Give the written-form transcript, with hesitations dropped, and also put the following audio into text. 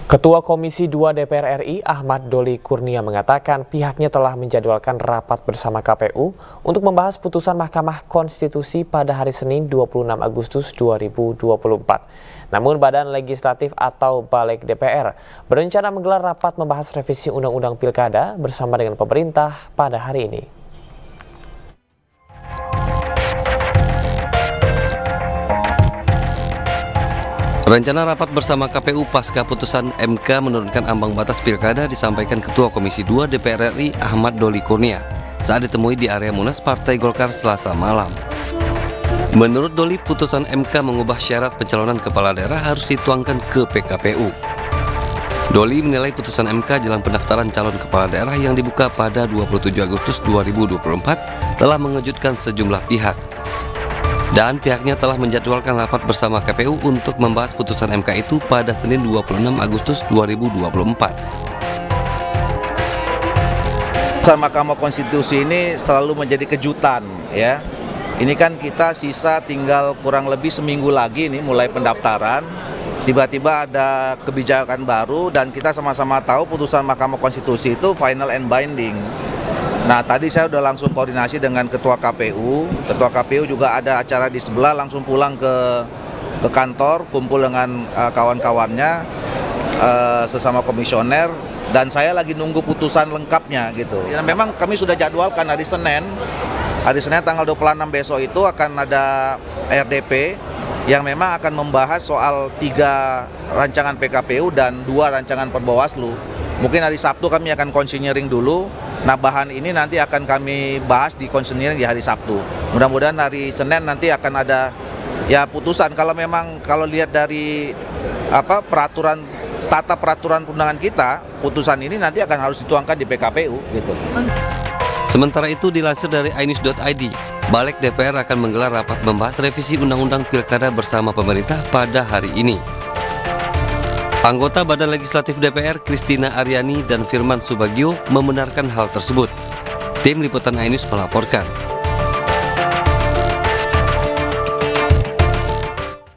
Ketua Komisi 2 DPR RI Ahmad Doli Kurnia mengatakan pihaknya telah menjadwalkan rapat bersama KPU untuk membahas putusan Mahkamah Konstitusi pada hari Senin 26 Agustus 2024. Namun Badan Legislatif atau Balik DPR berencana menggelar rapat membahas revisi Undang-Undang Pilkada bersama dengan pemerintah pada hari ini. Rencana rapat bersama KPU pasca putusan MK menurunkan ambang batas pilkada disampaikan Ketua Komisi 2 DPR RI Ahmad Doli Kurnia saat ditemui di area Munas Partai Golkar Selasa malam. Menurut Doli, putusan MK mengubah syarat pencalonan kepala daerah harus dituangkan ke PKPU. Doli menilai putusan MK jelang pendaftaran calon kepala daerah yang dibuka pada 27 Agustus 2024 telah mengejutkan sejumlah pihak. Dan pihaknya telah menjadwalkan rapat bersama KPU untuk membahas putusan MK itu pada Senin 26 Agustus 2024. Putusan Mahkamah Konstitusi ini selalu menjadi kejutan, ya. Ini kan kita sisa tinggal kurang lebih seminggu lagi nih mulai pendaftaran. Tiba-tiba ada kebijakan baru dan kita sama-sama tahu putusan Mahkamah Konstitusi itu final and binding. Nah, tadi saya udah langsung koordinasi dengan Ketua KPU. Ketua KPU juga ada acara di sebelah, langsung pulang ke kantor, kumpul dengan kawan-kawannya, sesama komisioner, dan saya lagi nunggu putusan lengkapnya gitu. Ya, memang kami sudah jadwalkan hari Senin tanggal 26 besok itu akan ada RDP yang memang akan membahas soal 3 rancangan PKPU dan 2 rancangan Perbawaslu. Mungkin hari Sabtu kami akan konsinyering dulu. Nah, bahan ini nanti akan kami bahas di konsinyering di hari Sabtu. Mudah-mudahan hari Senin nanti akan ada ya putusan. Kalau lihat dari peraturan tata peraturan perundangan kita, putusan ini nanti akan harus dituangkan di PKPU gitu. Sementara itu dilansir dari ainews.id, Balik DPR akan menggelar rapat membahas revisi Undang-Undang Pilkada bersama pemerintah pada hari ini. Anggota Badan Legislatif DPR Kristina Aryani dan Firman Subagio membenarkan hal tersebut. Tim Liputan Ainews melaporkan.